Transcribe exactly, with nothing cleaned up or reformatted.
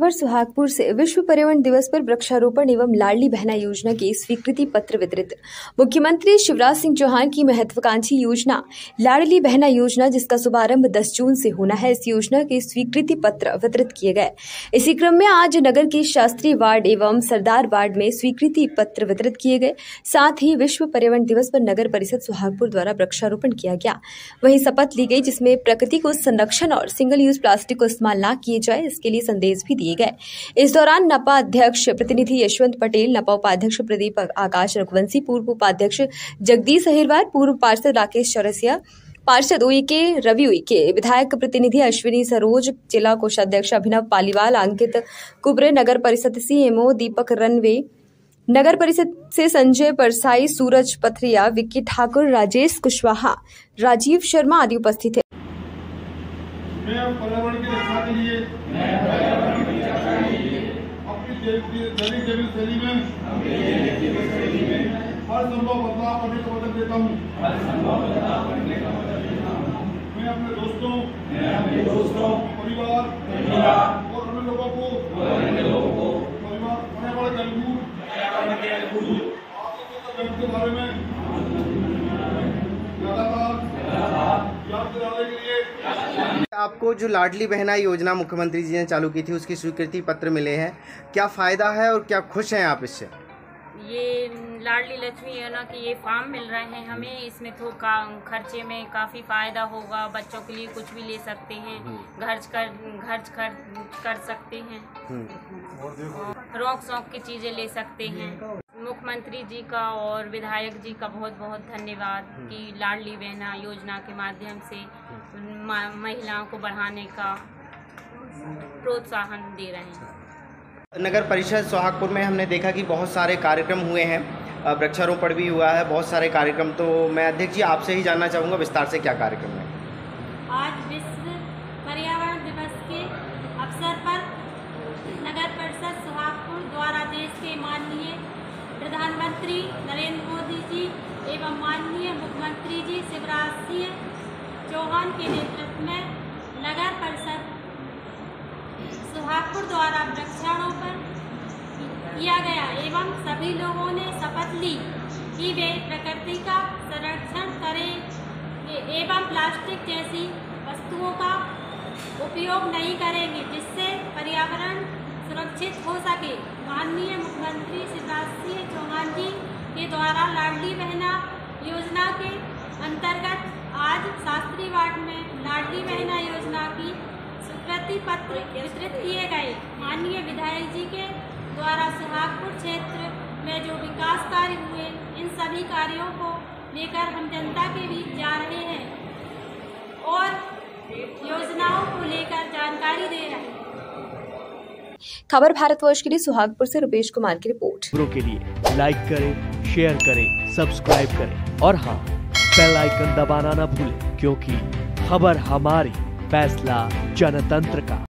खबर सुहागपुर से। विश्व पर्यावरण दिवस पर वृक्षारोपण एवं लाडली बहना योजना के स्वीकृति पत्र वितरित। मुख्यमंत्री शिवराज सिंह चौहान की महत्वाकांक्षी योजना लाडली बहना योजना, जिसका शुभारंभ दस जून से होना है, इस योजना के स्वीकृति पत्र वितरित किए गए। इसी क्रम में आज नगर के शास्त्री वार्ड एवं सरदार वार्ड में स्वीकृति पत्र वितरित किए गए। साथ ही विश्व पर्यावरण दिवस पर नगर परिषद सुहागपुर द्वारा वृक्षारोपण किया गया। वहीं शपथ ली गई, जिसमें प्रकृति को संरक्षण और सिंगल यूज प्लास्टिक को इस्तेमाल न किए जाए, इसके लिए संदेश भी दिए गए। इस दौरान नपा अध्यक्ष प्रतिनिधि यशवंत पटेल, नपा उपाध्यक्ष प्रदीप आकाश रघुवंशी, पूर्व उपाध्यक्ष जगदीश अहिरवार, पूर्व पार्षद राकेश चौरसिया, पार्षद उइके रवि उइके, विधायक प्रतिनिधि अश्विनी सरोज, जिला कोषाध्यक्ष अभिनव पालीवाल, अंकित कुबरे, नगर परिषद सीएमओ दीपक रनवे, नगर परिषद से संजय परसाई, सूरज पथरिया, विक्की ठाकुर, राजेश कुशवाहा, राजीव शर्मा आदि उपस्थित थे। मैं पर्यावरण की रक्षा के लिए अपनी दैनिक जीवनशैली में हर संभव बदलाव करने का वचन देता हूँ। मैं अपने दोस्तों, परिवार और अन्य लोगों को पर्यावरण के अनुकूल के बारे में लगातार याद दिलाने के लिए। आपको जो लाडली बहना योजना मुख्यमंत्री जी ने चालू की थी, उसकी स्वीकृति पत्र मिले हैं, क्या फायदा है और क्या खुश हैं आप इससे? ये लाडली लक्ष्मी योजना के ये फॉर्म मिल रहे हैं हमें, इसमें तो का खर्चे में काफ़ी फ़ायदा होगा। बच्चों के लिए कुछ भी ले सकते हैं, खर्च कर खर्च कर कर सकते हैं, रौक शौक की चीज़ें ले सकते हैं। मुख्यमंत्री जी का और विधायक जी का बहुत बहुत धन्यवाद कि लाडली बहना योजना के माध्यम से महिलाओं को बढ़ाने का प्रोत्साहन दे रहे हैं। नगर परिषद सुहागपुर में हमने देखा कि बहुत सारे कार्यक्रम हुए हैं, वृक्षारोपण भी हुआ है, बहुत सारे कार्यक्रम। तो मैं अध्यक्ष जी आपसे ही जानना चाहूँगा विस्तार से क्या कार्यक्रम है। आज विश्व पर्यावरण दिवस के अवसर पर नगर परिषद सुहागपुर द्वारा देश के माननीय प्रधानमंत्री नरेंद्र मोदी जी एवं माननीय मुख्यमंत्री जी शिवराज सिंह चौहान के नेतृत्व में नगर परिषद सुहागपुर द्वारा वृक्षारोपण किया गया एवं सभी लोगों ने शपथ ली कि वे प्रकृति का संरक्षण करें एवं प्लास्टिक जैसी वस्तुओं का उपयोग नहीं करेंगे, जिससे पर्यावरण सुरक्षित हो सके। माननीय मुख्यमंत्री शिवराज सिंह चौहान जी के द्वारा लाडली बहना योजना के अंतर्गत आज शास्त्री वार्ड में लाडली बहना योजना की स्वीकृति पत्र वितरित किए गए। माननीय विधायक जी के द्वारा सुहागपुर क्षेत्र में जो विकास कार्य हुए, इन सभी कार्यों को लेकर हम जनता के बीच जा रहे हैं और योजनाओं को लेकर जानकारी दे रहे हैं। खबर भारतवर्ष के लिए सुहागपुर से रुपेश कुमार की रिपोर्ट। खबरों के लिए लाइक करें, शेयर करें, सब्सक्राइब करें और हाँ, बेल आइकन दबाना ना भूलें, क्योंकि खबर हमारी, फैसला जनतंत्र का।